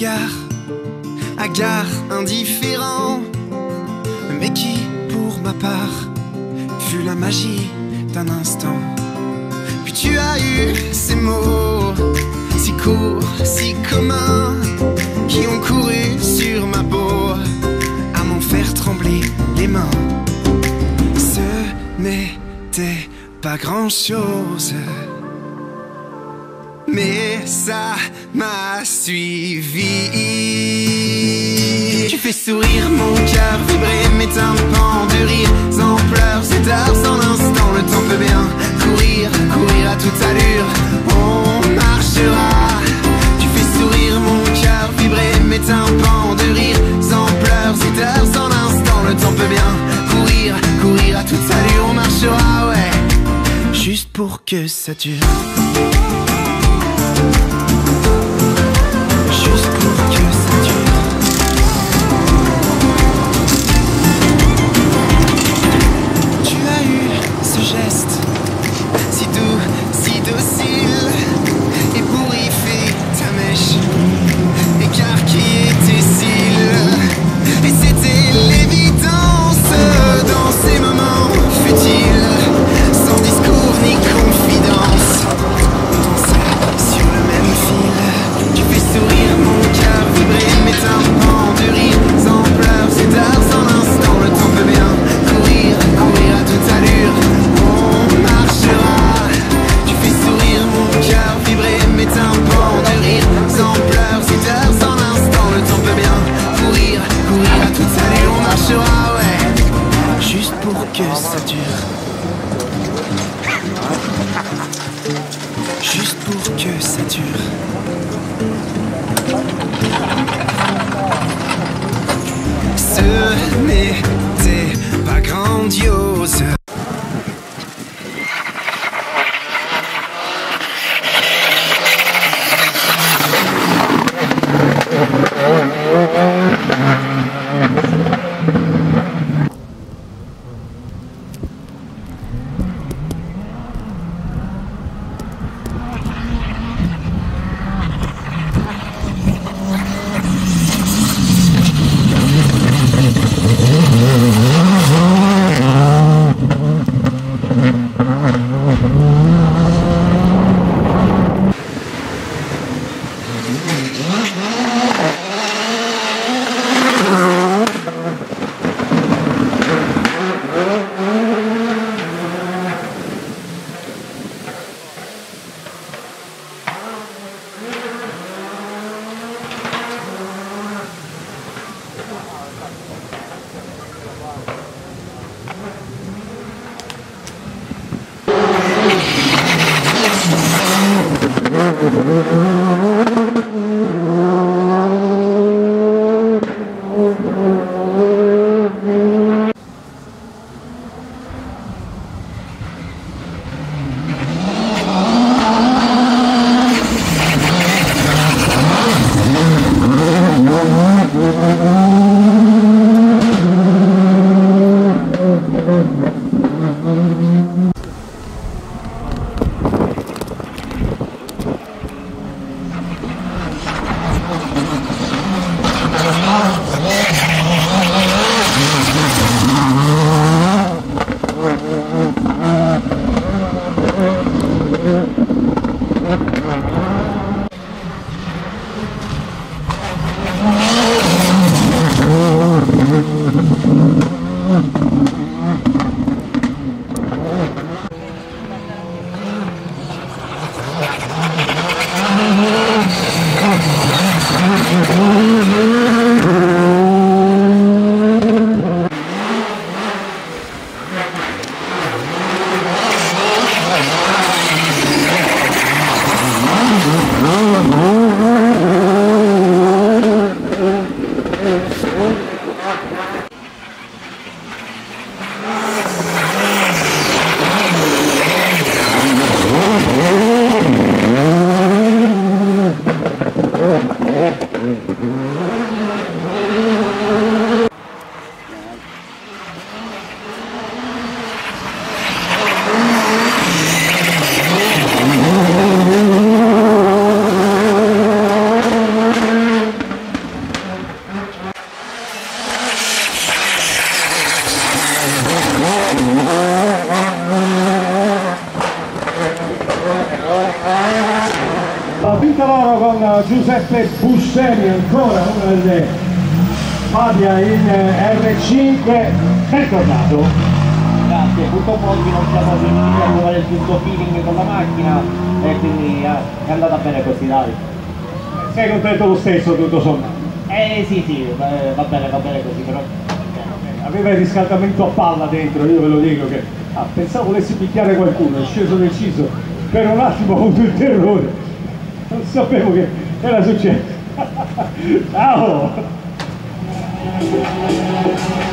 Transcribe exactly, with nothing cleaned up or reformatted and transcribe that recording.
regard, hagard, indifférent, mais qui, pour ma part, fut la magie d'un instant. Puis tu as eu ces mots, si courts, si communs, qui ont couru sur ma peau, à m'en faire trembler les mains. Ce n'était pas grand-chose, mais ça m'a suivi. Tu fais sourire mon cœur, vibrer mes tympans de rire, en pleurs et d'heures en instant. Le temps peut bien courir, courir à toute allure, on marchera. Tu fais sourire mon cœur, vibrer mes tympans de rire, en pleurs et d'heures en instant. Le temps peut bien courir, courir à toute allure, on marchera, ouais, juste pour que ça dure. Juste pour que ça dure. Tu as eu ce geste, si doux, si docile, ébouriffé ta mèche, écarquillé tes cils. Et c'était l'évidence dans ces moments futiles, sans discours ni confidence. Sur le même fil, tu fais sourire mon cœur, vibrer mes tympans de rire, sans pleurs et d'heures en instant. Le temps peut bien courir, courir à toute allure, on marchera. Tu fais sourire mon cœur, vibrer mes tympans de rire, sans pleurs et d'heures en instant. Le temps peut bien courir, courir à toute allure, on marchera, ouais, juste pour que ça dure. Juste pour que ça dure. Ce n'était pas grandiose. senza loro con Giuseppe Buscemi, ancora una delle Fabia in R cinque, bentornato. Grazie, purtroppo oggi non siamo riusciti a trovare il giusto feeling con la macchina e quindi è andata bene così, dai. Sei contento lo stesso tutto sommato? Eh sì sì, va bene, va bene così però. Aveva il riscaldamento a palla dentro, io ve lo dico che ah, pensavo volessi picchiare qualcuno, è sceso deciso, per un attimo ho avuto il terrore, non sapevo che era successo. Ciao!